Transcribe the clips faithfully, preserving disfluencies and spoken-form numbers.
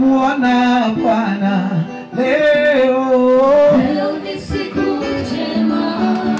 tumemuona Bwana leo. Leo ni siku njema.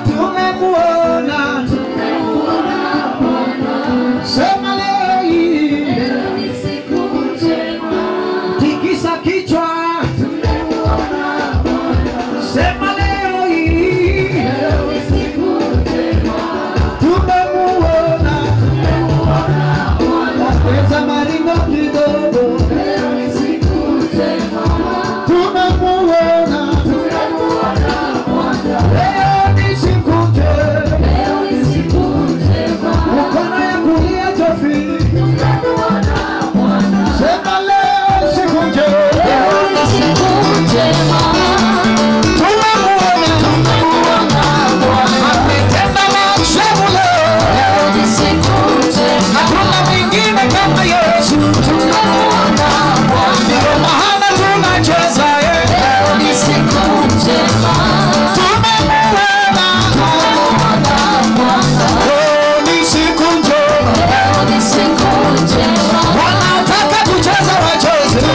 Tumemuona, tumemuona Bwana. Sema leo hii. Leo ni siku njema. Tikisa kichwa. Tumemuona Bwana. Sema leo hii. Leo ni siku njema. Tumemuona, tumemuona Bwana. Pesa maringo kidogo. Leo ni siku njema. Tumemuona, tumemuona Bwana. leo ni siku njema. Leo ni siku njema. Mkono ya kulia jofi. Tumemuona Bwana. Sema leo siku njema. Leo ni siku njema. Tumemuona, tumemuona Bwana. ametenda maajabu leo. Leo ni siku njema. Hakuna mwingine kama Yesu. Tumemuona Bwana. Ndio maana tunacheza yeye. Leo ni siku njema. Tumemuona, Tumemuona Bwana. leo ni siku njema. Leo ni siku njema. Wanaotaka kucheza wacheze.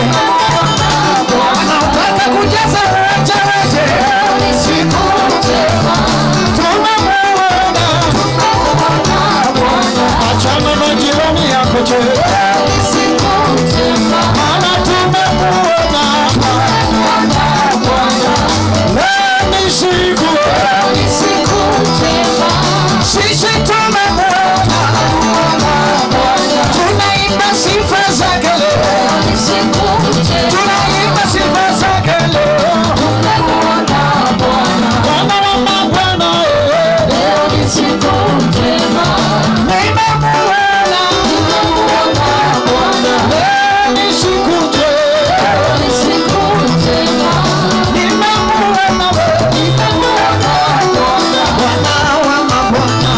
Wanaotaka kucheza wacheze. Leo ni siku njema. Tumemuona, Tumemuona Bwana. achana na jirani yako cheza. Leo ni siku njema. Maana tumemuona, Tumemuona Bwana. leo ni siku. Leo ni siku njema. Sisi tumemuona, Tumemuona Bwana. tunaimba sifa zake leo. Leo ni siku njema. Tunaimba sifa zake leo. Tumemuona Bwana. Bwana wa mabwana, eh, Leo ni siku njema. nimemuona, Tumemuona Bwana. leo ni siku njema. Leo ni siku njema. Nimemuona wewe, Tumemuona Bwana. Bwana wa mabwana,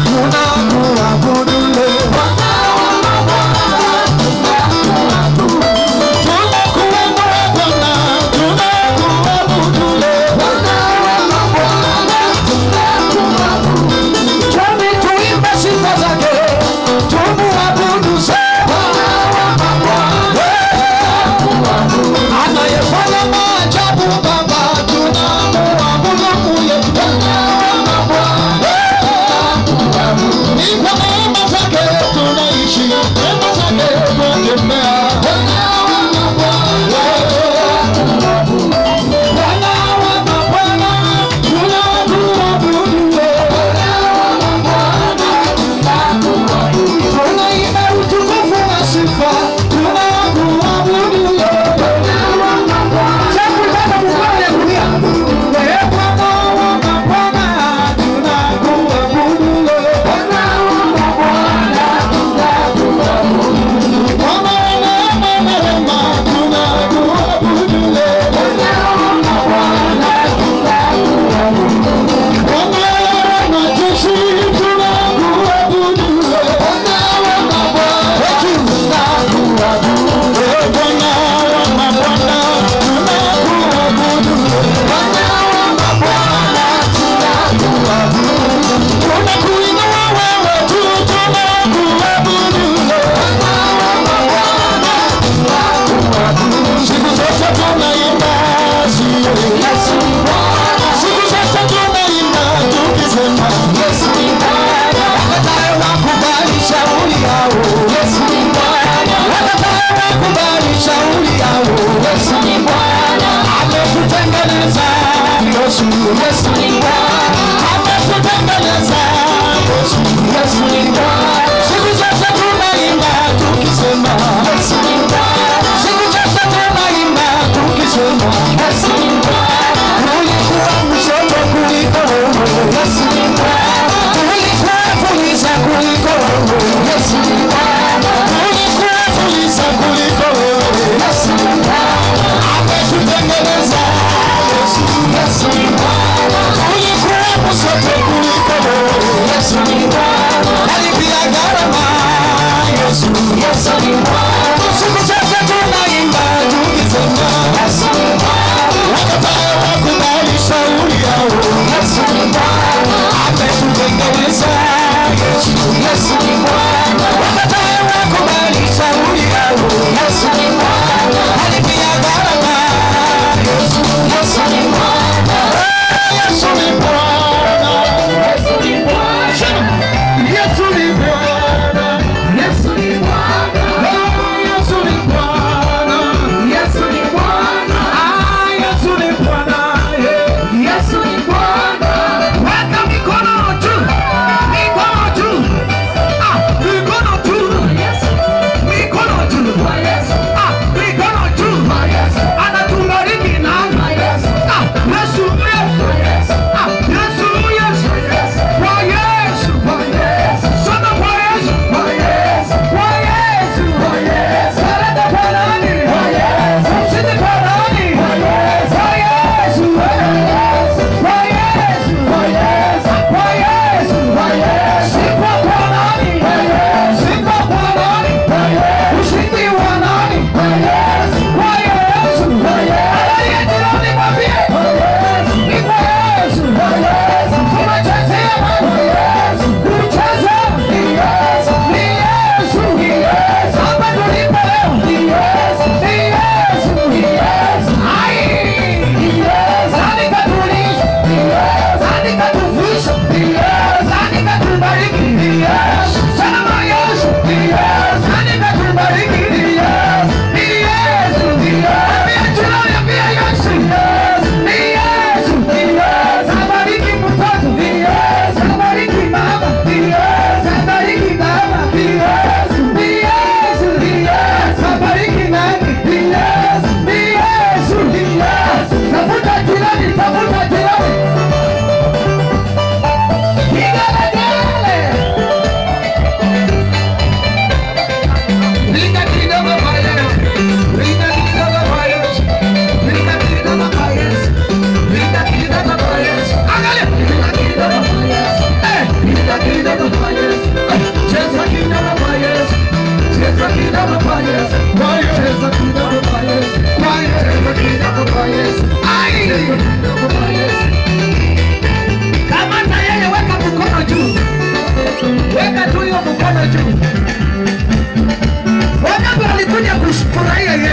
tunakuabudu leo. Bwana wa mabwana, tunakuabudu. Tunakuinua Bwana, tunakuabudu leo. Bwana wa mabwana, tunakuabudu. Twende tuimbe sifa zake, tumuabudu sana. Bwana wa mabwana, tunakuabudu. Anayefanya maajabu Baba, tunamuabudu kuye. Bwana wa mabwana, tunakuabudu. Ni kwa neema zake tunaishi, neema zake twatembea. Bwana wa mabwana, tunakuabudu. Bwana wa mabwana, tunakuabudu leo. Bwana wa mabwana, tunakuabudu. Tunaimba utukufu na sifa, tunakuabudu leo. Bwana wa mabwana, Chafu baba mkono ya kulia. Wewe Bwana wa mabwana, tunakuabudu leo. Bwana wa mabwana, tunakuabudu. Bwana wa neema, neema, tunakuabudu leo. Bwana wa mabwana, tunakuabudu. Bwana wa majeshi, tunakuabudu leo. Bwana wa mabwana, tunakuabudu. Wewe Bwana wa mabwana, tunakuabudu leo. Bwana wa mabwana, tunakuabudu. Tunakuinua wewe tu, tunakuabudu leo. Bwana wa mabwana, tunakuabudu. Siku zote tunaimba sio Yesu ni Bwana, siku zote tunaimba tukisema Yesu ni Bwana, wakatae wakubali shauri yao. Yesu ni Bwana, Wakatae wakubali shauri yao. Yesu ni Bwana, Ametutengeneza Yesu. Yesu ni Bwana, Ametutengeneza Yesu. Yesu ni Bwana, Siku zote tunaimba tukisema Yesu ni Bwana, siku zote tunaimba tukisema Yesu ni Bwana, ulikuwa mshoto kuliko wewe. Yesu ni Bwana, Ulikuwa fuliza kuliko wewe. Yesu ni Bwana, Ulikuwa fuliza kuliko wewe. Yesu ni Bwana, Ametutengeneza Yesu. Yesu ni Bwana, Ulikuwa mshoto kuliko wewe. Yesu ni Bwana, Alipia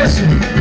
Jésù.